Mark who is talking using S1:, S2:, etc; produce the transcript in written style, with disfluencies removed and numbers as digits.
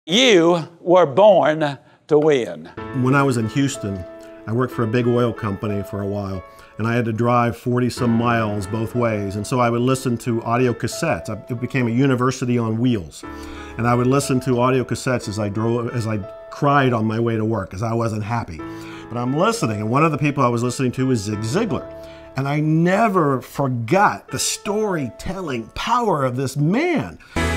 S1: You were born to win.
S2: When I was in Houston, I worked for a big oil company for a while, and I had to drive 40-some miles both ways, and so I would listen to audio cassettes. It became a university on wheels, and I would listen to audio cassettes as I cried on my way to work, as I wasn't happy. But I'm listening, and one of the people I was listening to was Zig Ziglar, and I never forgot the storytelling power of this man.